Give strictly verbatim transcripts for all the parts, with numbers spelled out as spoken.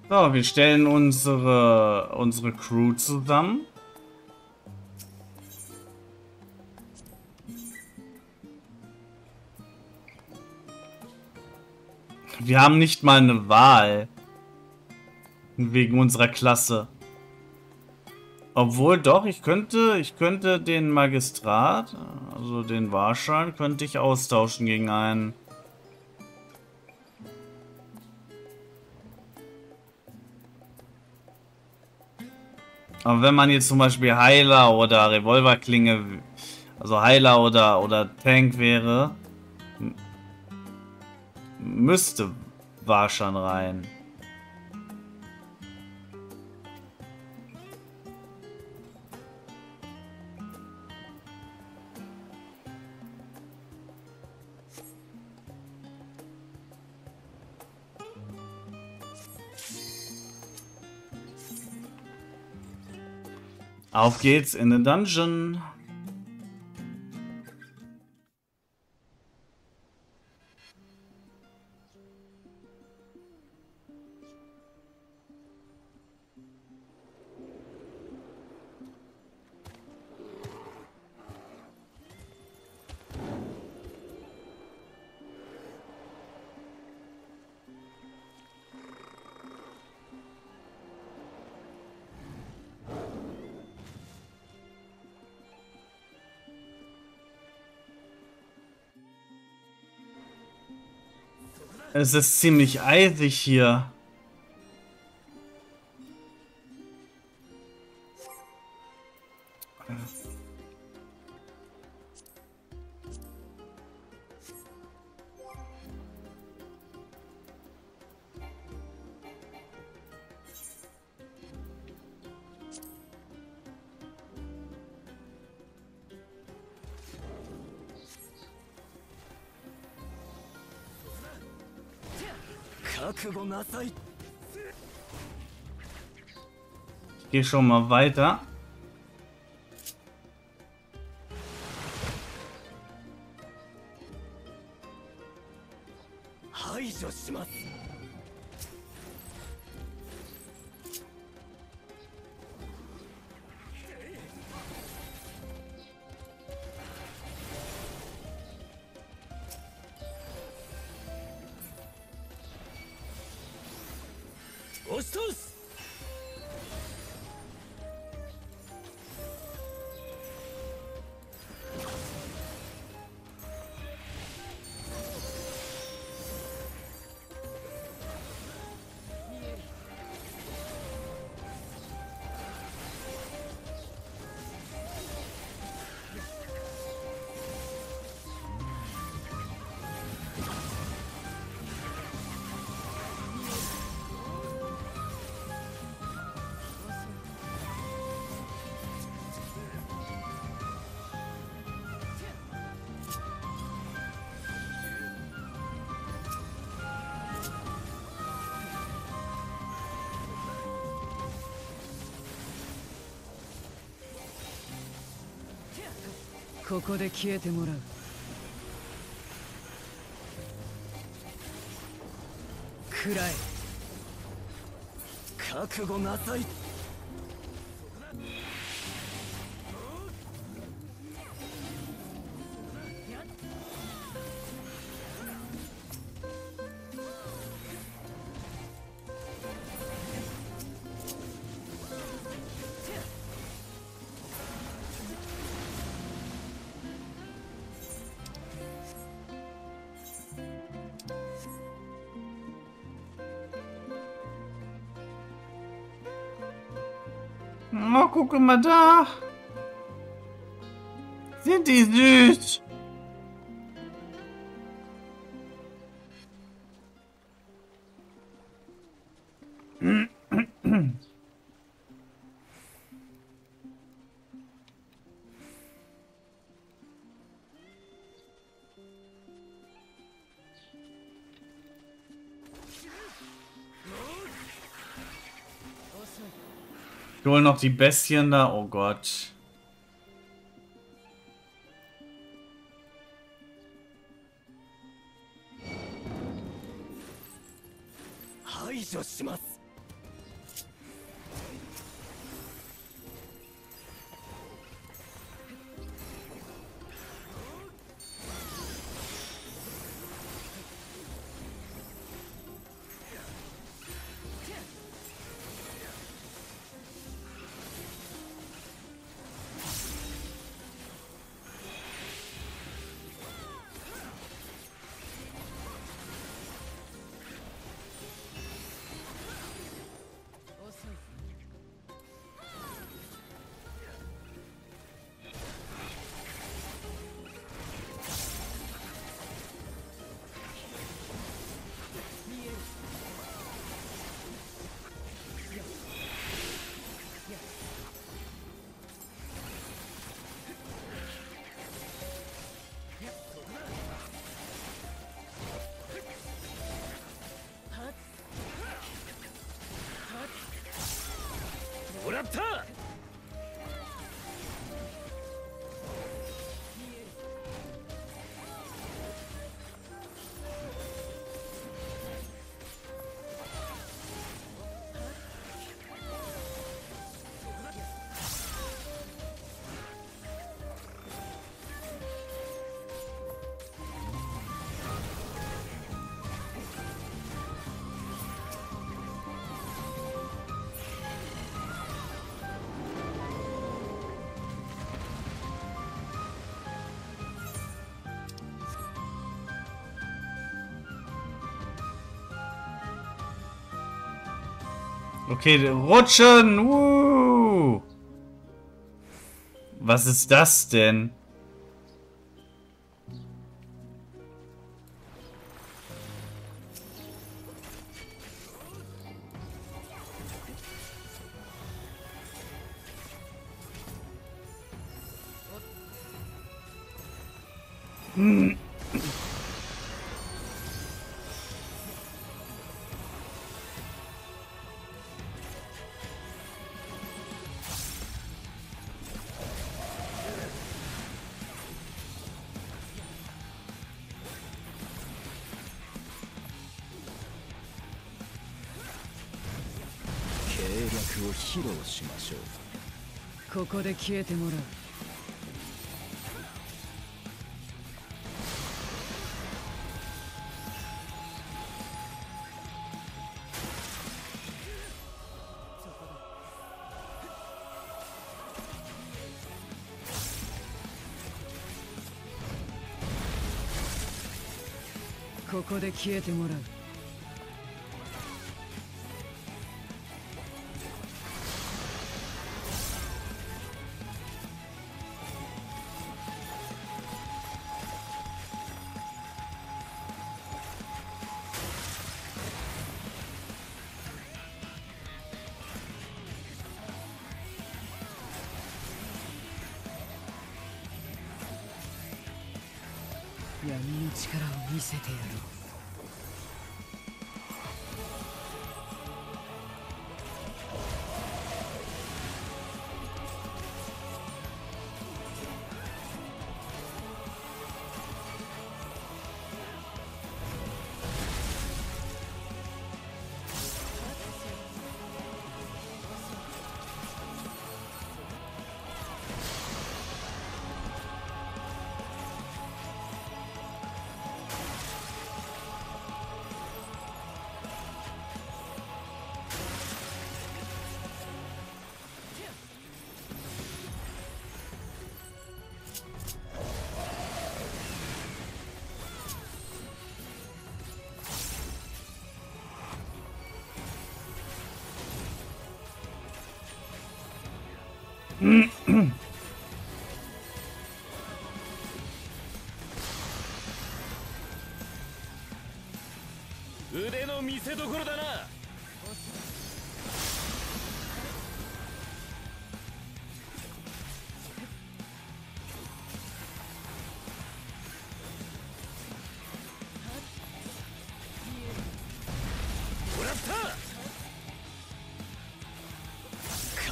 So, wir stellen unsere, unsere Crew zusammen. Wir haben nicht mal eine Wahl. Wegen unserer Klasse. Obwohl doch, ich könnte, ich könnte den Magistrat, also den Warschein, könnte ich austauschen gegen einen. Aber wenn man jetzt zum Beispiel Heiler oder Revolverklinge, also Heiler oder, oder Tank wäre, müsste Warschein rein. Auf geht's in den Dungeon. Es ist ziemlich eisig hier. Ich gehe schon mal weiter. ここで消えてもらう。くらえ。覚悟なさい。 Oh, guck mal da. Sind die süß? Ich hol noch die Bestien da. Oh Gott. らった。 Okay, rutschen! Uh. Was ist das denn? Hm. ここで消えてもらう。ここで消えてもらう。闇の力を見せてやろう。 腕の見せ所だな。もらった。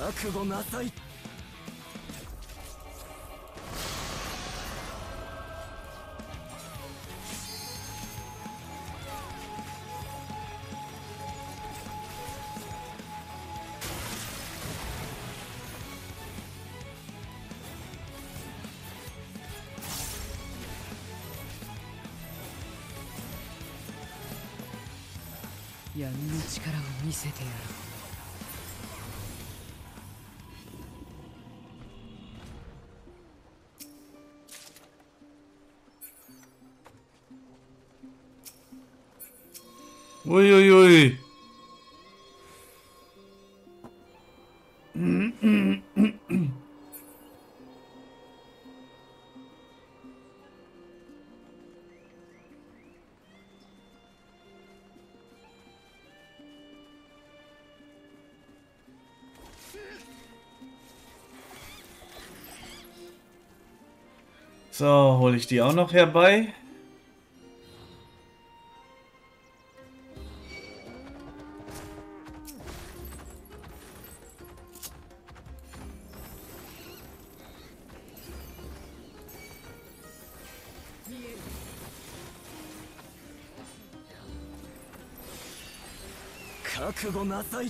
覚悟なさい。 闇の力を見せてやろう。おいおいおい。So, hole ich die auch noch herbei. 覚悟なさい。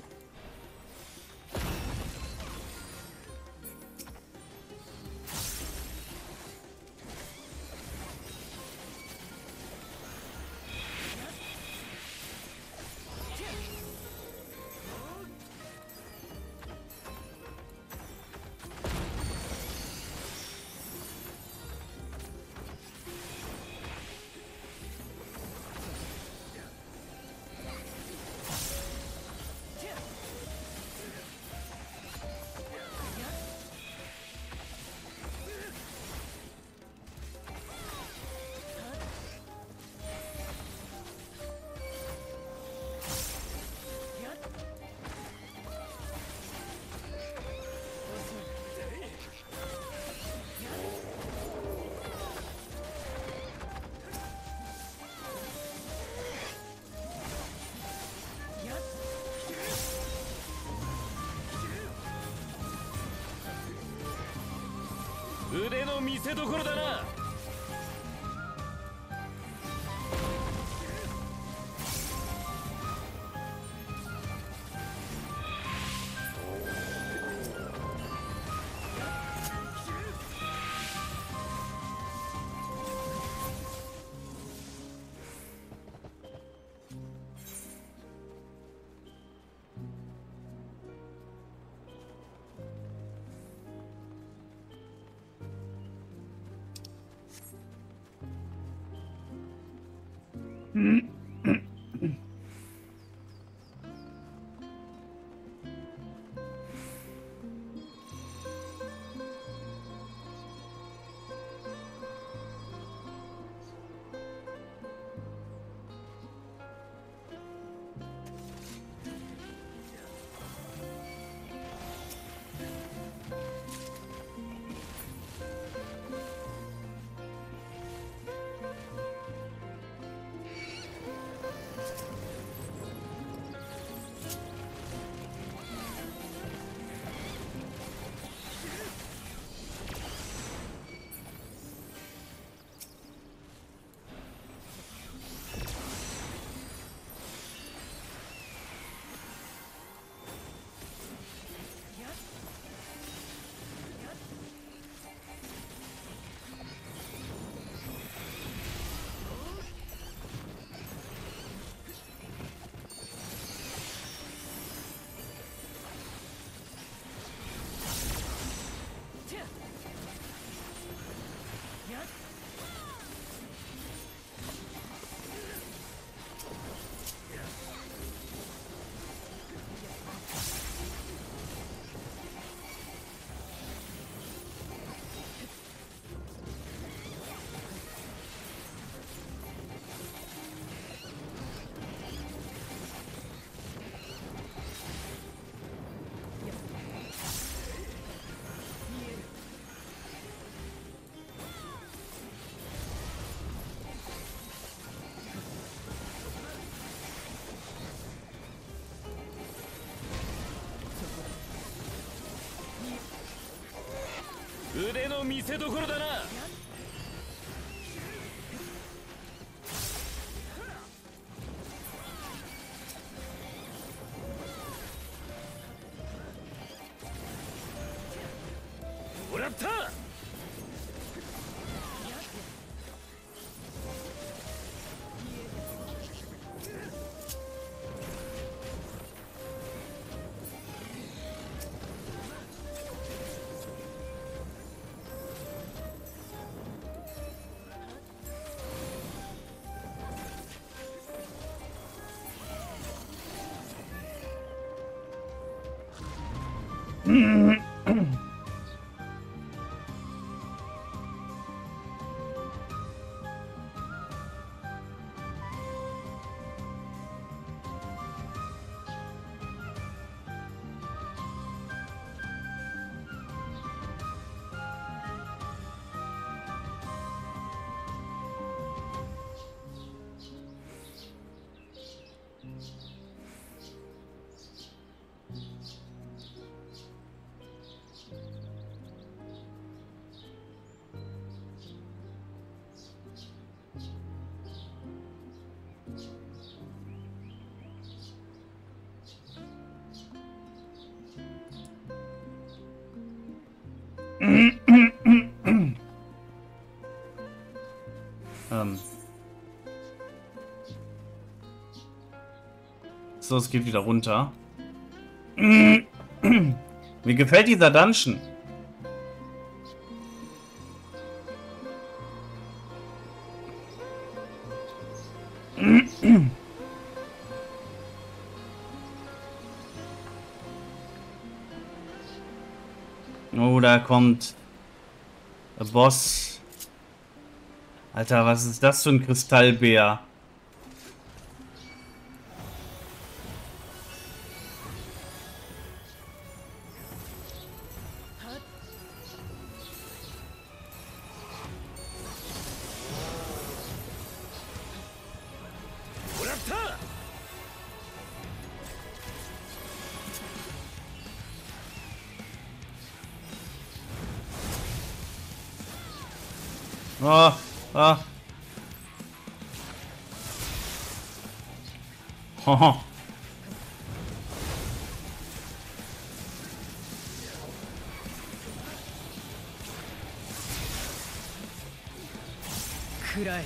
腕の見せ所だな。腕の見せ所だな。もらった。 So, es geht wieder runter. Mir gefällt dieser Dungeon. Oh, da kommt der Boss. Alter, was ist das für ein Kristallbär? Ah, ah. Hoho. Kurai.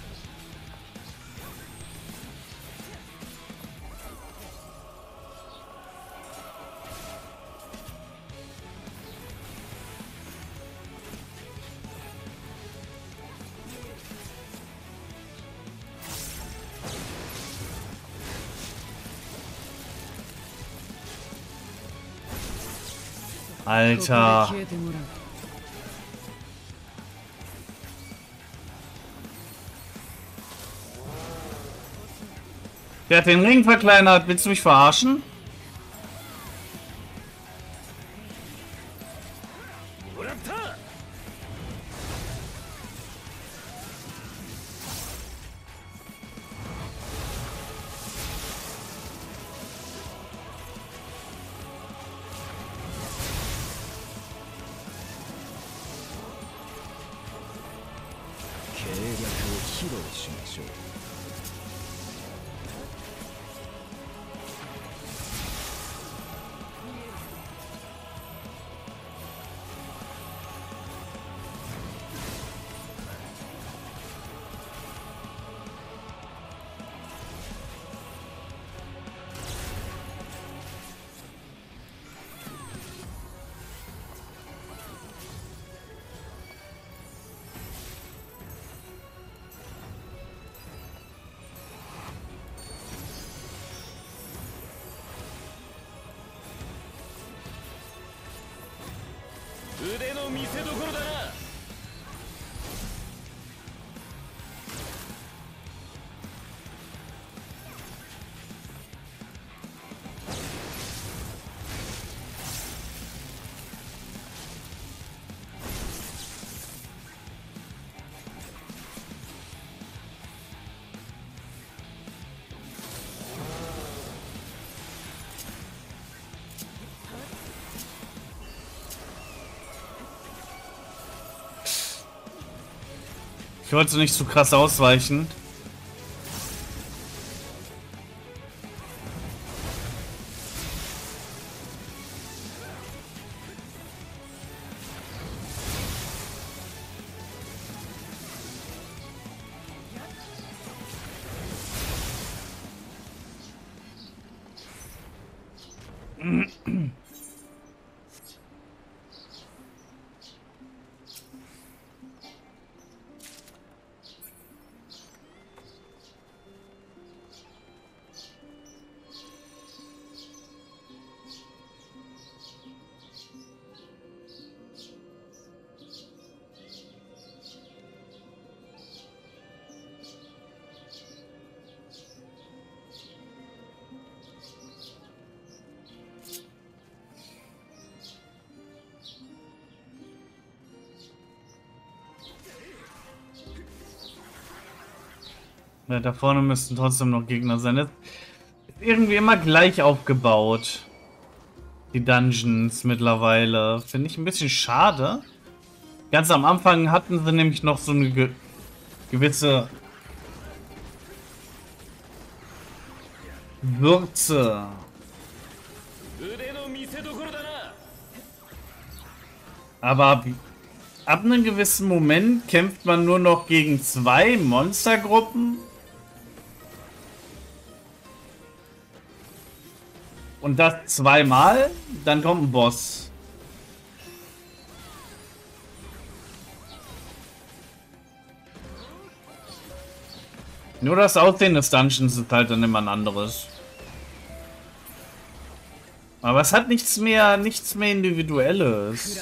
Alter. Der hat den Ring verkleinert. Willst du mich verarschen? Ich wollte nicht zu krass ausweichen. Ja, da vorne müssten trotzdem noch Gegner sein. Das ist irgendwie immer gleich aufgebaut. Die Dungeons mittlerweile. Finde ich ein bisschen schade. Ganz am Anfang hatten sie nämlich noch so eine ge gewisse Würze. Aber ab, ab einem gewissen Moment kämpft man nur noch gegen zwei Monstergruppen. Und das zweimal, dann kommt ein Boss. Nur das Aussehen des Dungeons ist halt dann immer ein anderes. Aber es hat nichts mehr, nichts mehr Individuelles.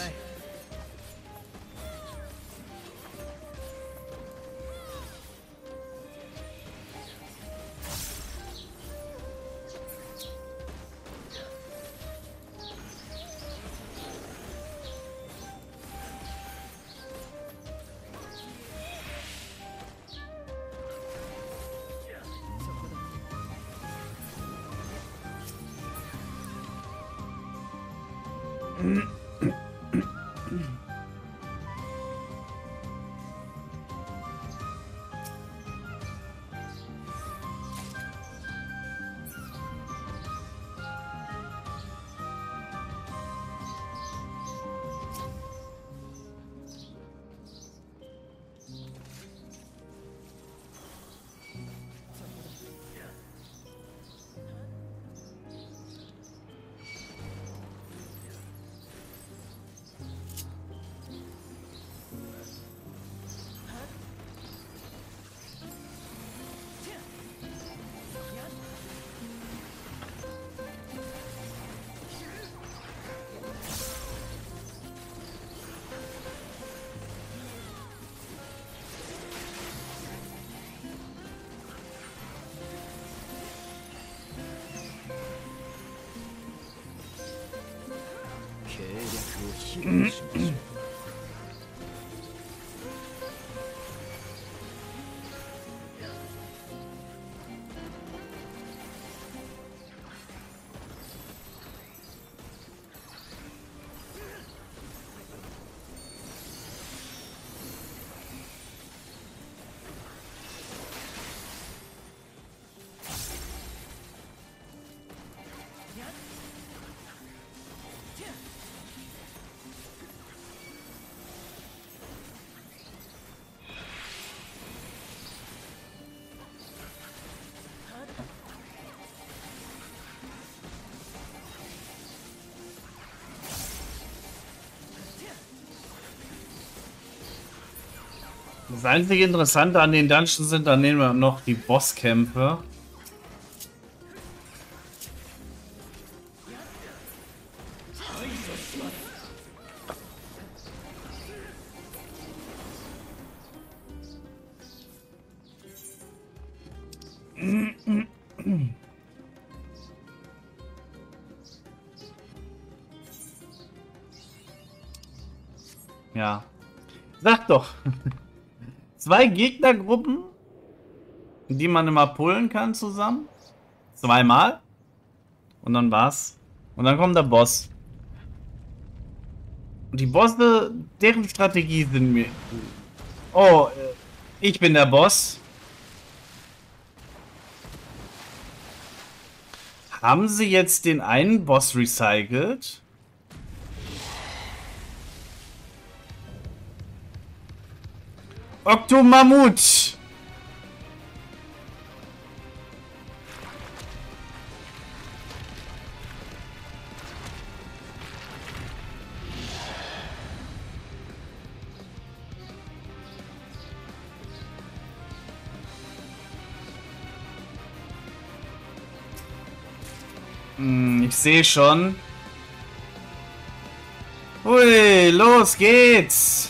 Das einzige Interessante an den Dungeons sind dann nehmen wir noch die Bosskämpfe. Ja. Sag doch. Zwei Gegnergruppen, die man immer pullen kann zusammen. Zweimal. Und dann war's. Und dann kommt der Boss. Und die Bosse, deren Strategie sind mir... Oh, ich bin der Boss. Haben sie jetzt den einen Boss recycelt? Oktomammut! Hm, ich sehe schon. Hui, los geht's!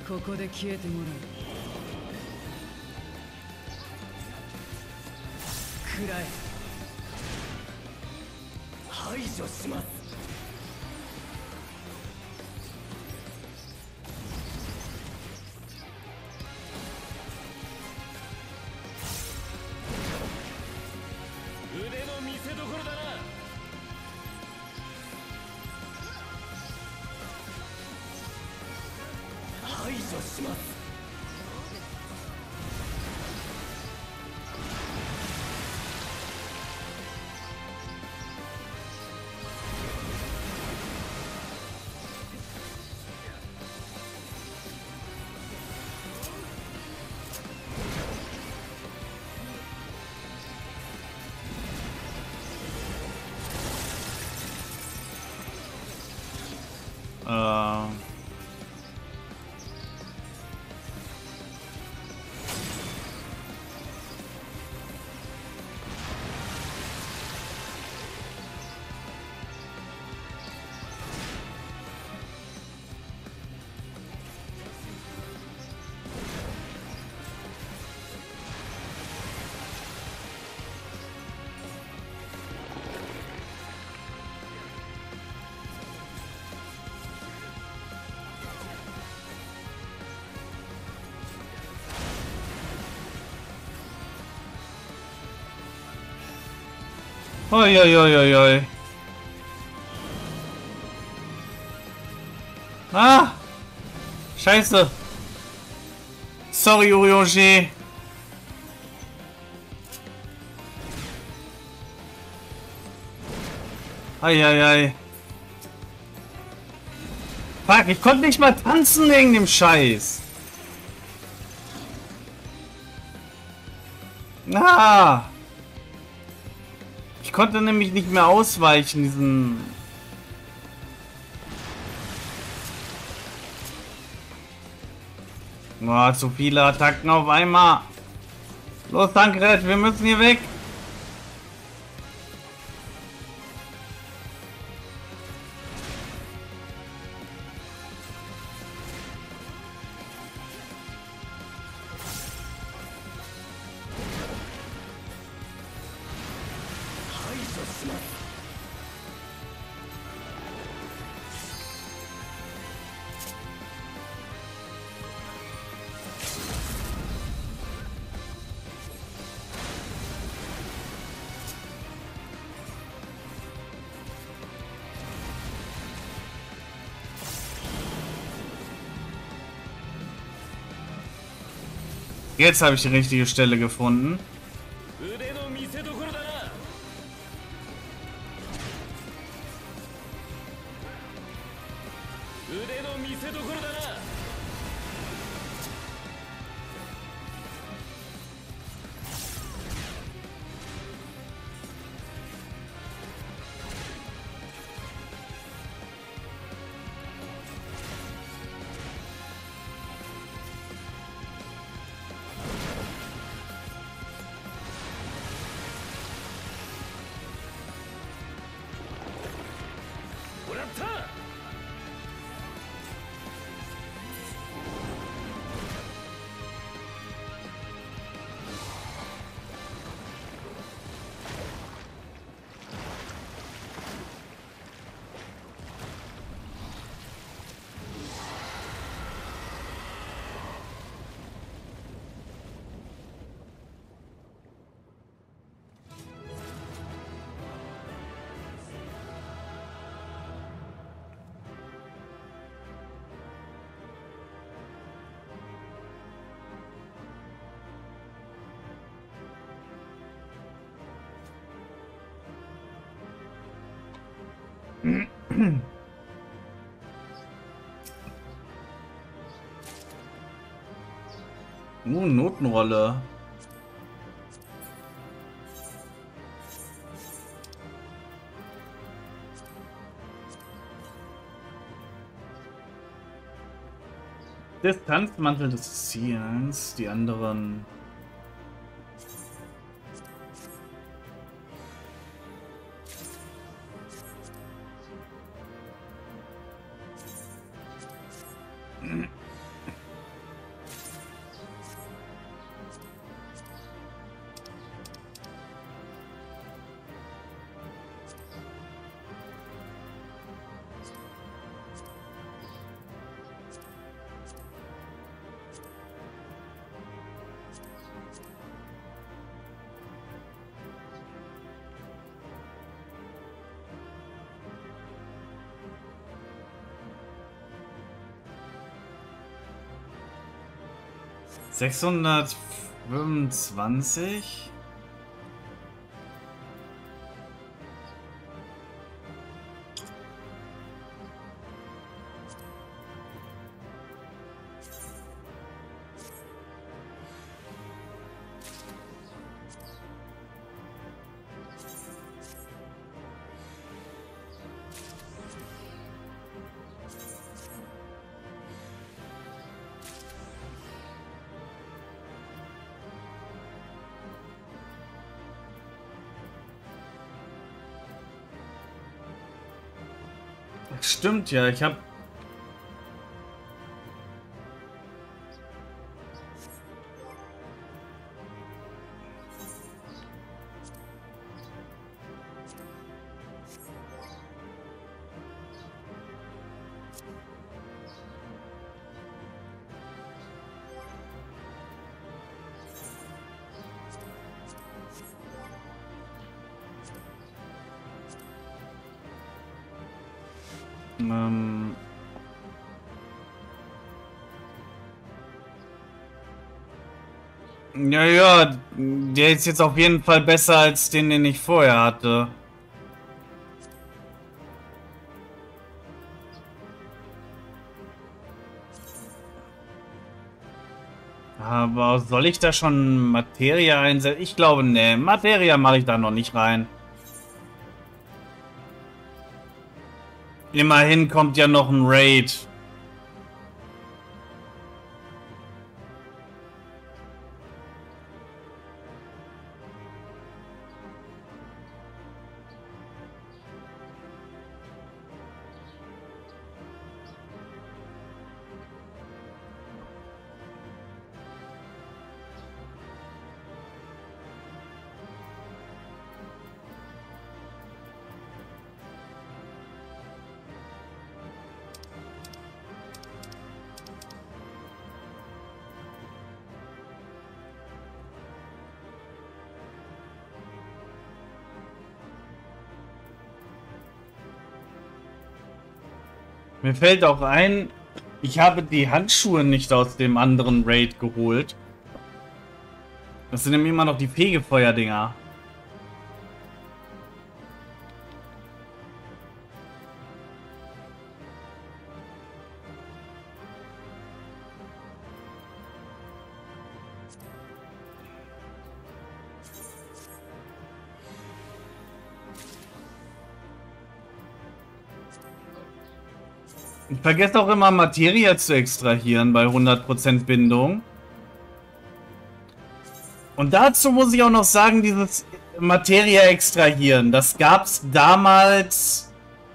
ここで消えてもらう。くらえ。排除します。 腕の見せ所だな。 排除します。 Äh. Oi, oi, oi, oi, oi. Ah! Scheiße! Sorry, Urioshe. Ei, ei, ei. Fuck, ich konnte nicht mal tanzen wegen dem Scheiß. Ah! Ich konnte nämlich nicht mehr ausweichen, diesen... Oh, zu viele Attacken auf einmal. Los, Tankred, wir müssen hier weg. Jetzt habe ich die richtige Stelle gefunden. Uh, Notenrolle. Distanzmantel des Ziels, die anderen. sechshundertfünfundzwanzig. Stimmt ja, ich habe ähm ja, ja, der ist jetzt auf jeden Fall besser als den, den ich vorher hatte. Aber soll ich da schon Materia einsetzen? Ich glaube, ne, Materia mache ich da noch nicht rein. Immerhin kommt ja noch ein Raid. Mir fällt auch ein, ich habe die Handschuhe nicht aus dem anderen Raid geholt. Das sind nämlich immer noch die Fegefeuerdinger. Ich vergesse auch immer Materia zu extrahieren bei hundert Prozent Bindung. Und dazu muss ich auch noch sagen, dieses Materia extrahieren, das gab's damals.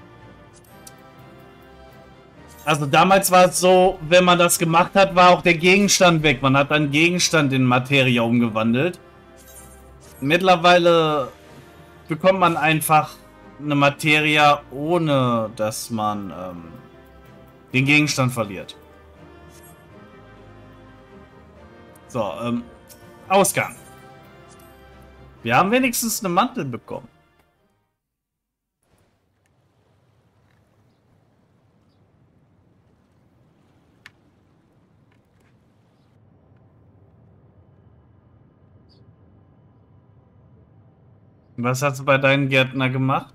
Also damals war es so, wenn man das gemacht hat, war auch der Gegenstand weg. Man hat einen Gegenstand in Materia umgewandelt. Mittlerweile bekommt man einfach eine Materia, ohne dass man ähm, den Gegenstand verliert. So, ähm, Ausgang. Wir haben wenigstens eine Mantel bekommen. Was hast du bei deinen Gärtner gemacht?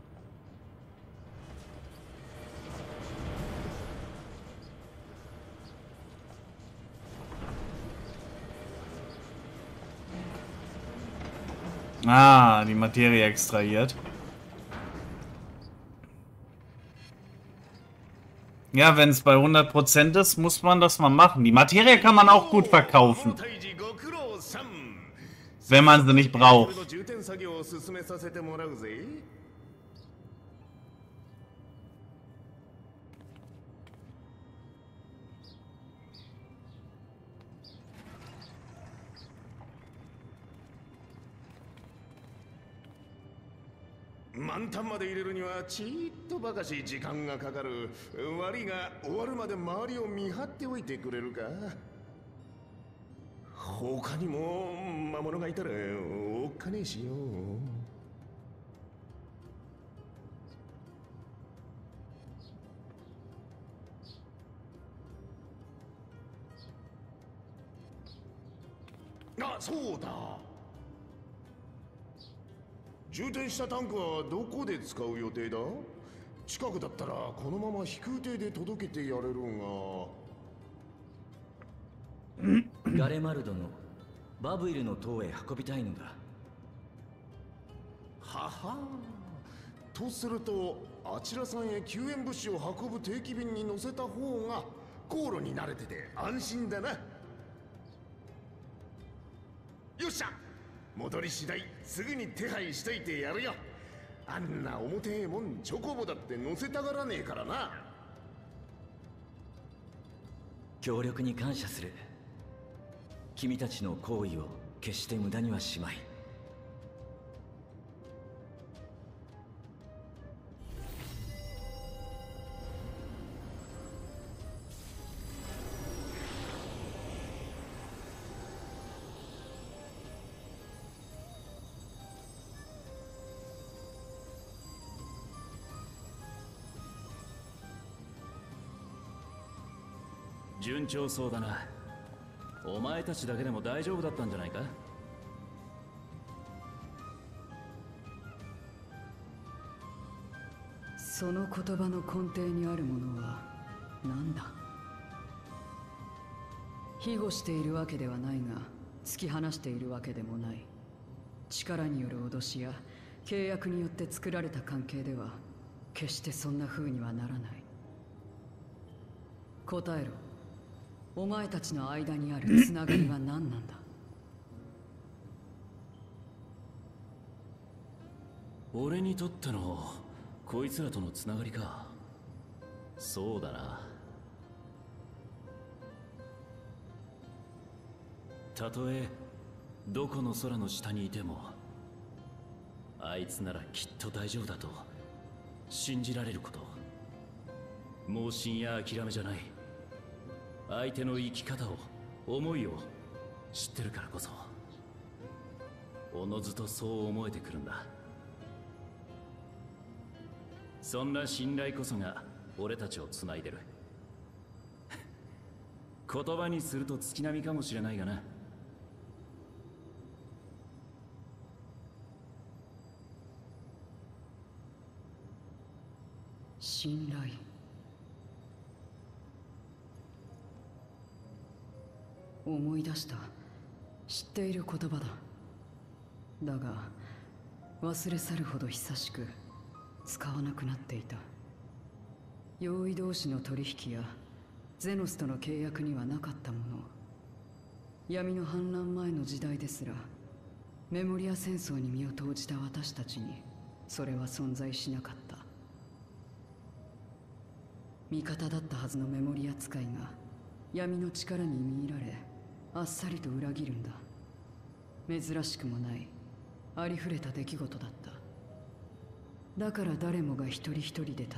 Ah, die Materie extrahiert. Ja, wenn es bei hundert Prozent ist, muss man das mal machen. Die Materie kann man auch gut verkaufen, wenn man sie nicht braucht. 満タンまで入れるにはちっとばかし時間がかかる。悪いが終わるまで周りを見張っておいてくれるか。他にも魔物がいたらおっかねえしよ。 あ、そうだ。充填したタンクはどこで使う予定だ？近くだったらこのまま飛空艇で届けてやれるが。 ガレマルドのバブイルの塔へ運びたいのだ。 はは。とするとあちらさんへ救援物資を運ぶ定期便に乗せた方が航路に慣れてて安心だな。よっしゃ、戻り次第すぐに手配しといてやるよ。あんな重てえもんチョコボだって乗せたがらねえからな。 協力に感謝する。君たちの行為を決して無駄にはしまい。 順調そうだな。お前たちだけでも大丈夫だったんじゃないか。 その言葉の根底にあるものは何だ？庇護しているわけではないが突き放しているわけでもない。力による脅しや契約によって作られた関係では決してそんな風にはならない。答えろ。お前たちの間にあるつながりは何なんだ？ 俺にとってのこいつらとのつながりか。そうだな。たとえどこの空の下にいてもあいつならきっと大丈夫だと信じられること。盲信や諦めじゃない。相手の生き方を思いを知ってるからこそおのずとそう思えてくるんだ。そんな信頼こそが俺たちをつないでる。言葉にすると月並みかもしれないがな。 信頼。思い出した。知っている言葉だ。だが忘れ去るほど久しく使わなくなっていた。用意同士の取引やゼノスとの契約にはなかったもの。闇の反乱前の時代ですらメモリア戦争に身を投じた私たちにそれは存在しなかった。味方だったはずのメモリア使いが闇の力に見入られあっさりと裏切るんだ。珍しくもないありふれた出来事だった。だから誰もが一人一人で戦って、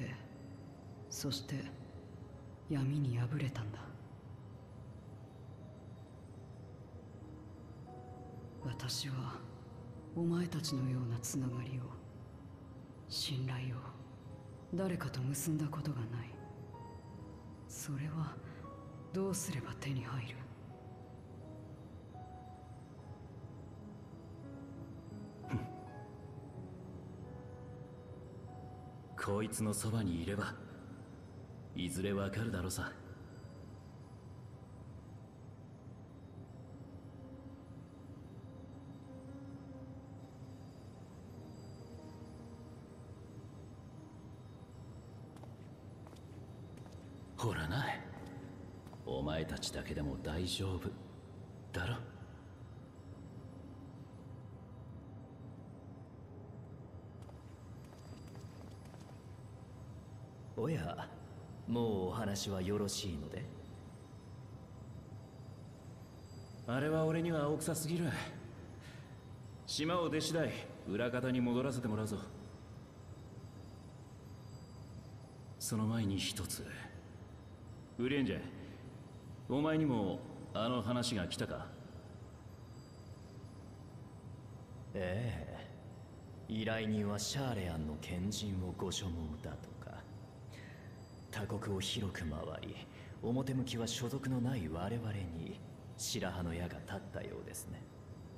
そして闇に敗れたんだ。私はお前たちのようなつながりを、信頼を誰かと結んだことがない。それはどうすれば手に入る？ こいつのそばにいればいずれわかるだろさ。ほらな、お前たちだけでも大丈夫だろ。 おや、もうお話はよろしいので。 あれは俺には青臭すぎる。島を出次第裏方に戻らせてもらうぞ。その前に一つ。ウリエンジェ、お前にもあの話が来たか？ ええ、依頼人はシャーレアンの賢人をご所望だとか。他国を広く回り、表向きは所属のない我々に白羽の矢が立ったようですね。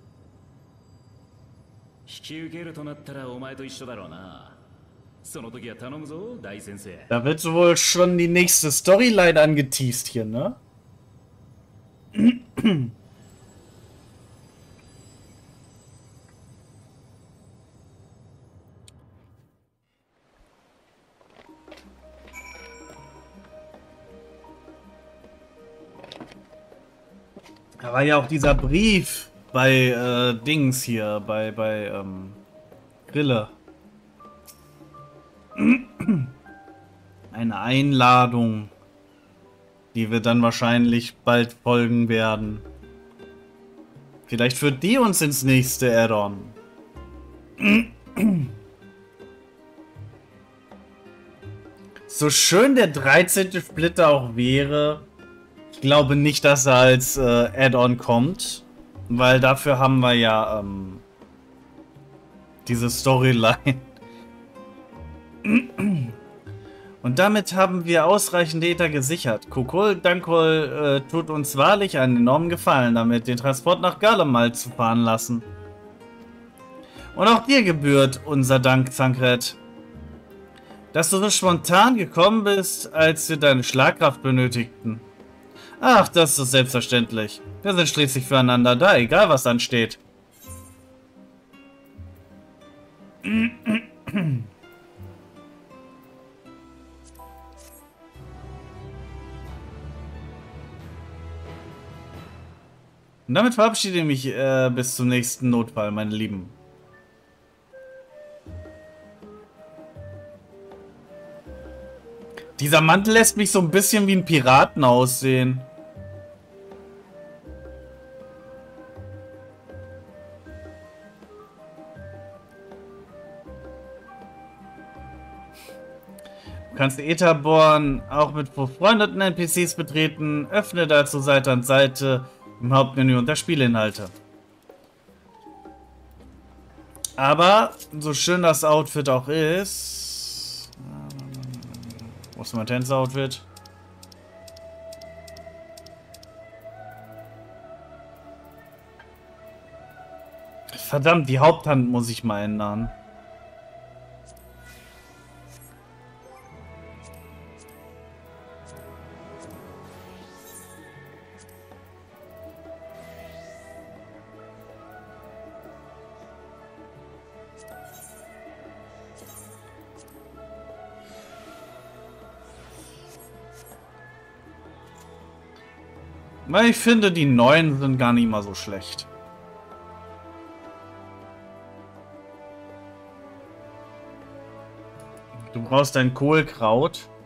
引き受けるとなったらお前と一緒だろうな。その時は頼むぞ、大先生。 Da wird wohl schon die nächste Storyline angeteased hier, ne? Da war ja auch dieser Brief bei äh, Dings hier, bei, bei ähm, Grille. Eine Einladung, die wir dann wahrscheinlich bald folgen werden. Vielleicht führt die uns ins nächste Add-on. So schön der dreizehnte Splitter auch wäre, ich glaube nicht, dass er als äh, Add-on kommt, weil dafür haben wir ja ähm, diese Storyline. Und damit haben wir ausreichend Ether gesichert. Kukul Dankol äh, tut uns wahrlich einen enormen Gefallen damit, den Transport nach Garlemald zu fahren lassen. Und auch dir gebührt unser Dank, Zankret. Dass du so spontan gekommen bist, als wir deine Schlagkraft benötigten. Ach, das ist selbstverständlich. Wir sind schließlich füreinander da, egal was ansteht. Und damit verabschiede ich mich äh, bis zum nächsten Notfall, meine Lieben. Dieser Mantel lässt mich so ein bisschen wie ein Piraten aussehen. Du kannst Ätherborn auch mit befreundeten N P Cs betreten. Öffne dazu Seite an Seite im Hauptmenü unter Spielinhalte. Aber, so schön das Outfit auch ist... Wo ist mein Tänzer-Outfit? Verdammt, die Haupthand muss ich mal ändern. Weil ich finde, die neuen sind gar nicht mal so schlecht. Du brauchst ein Kohlkraut.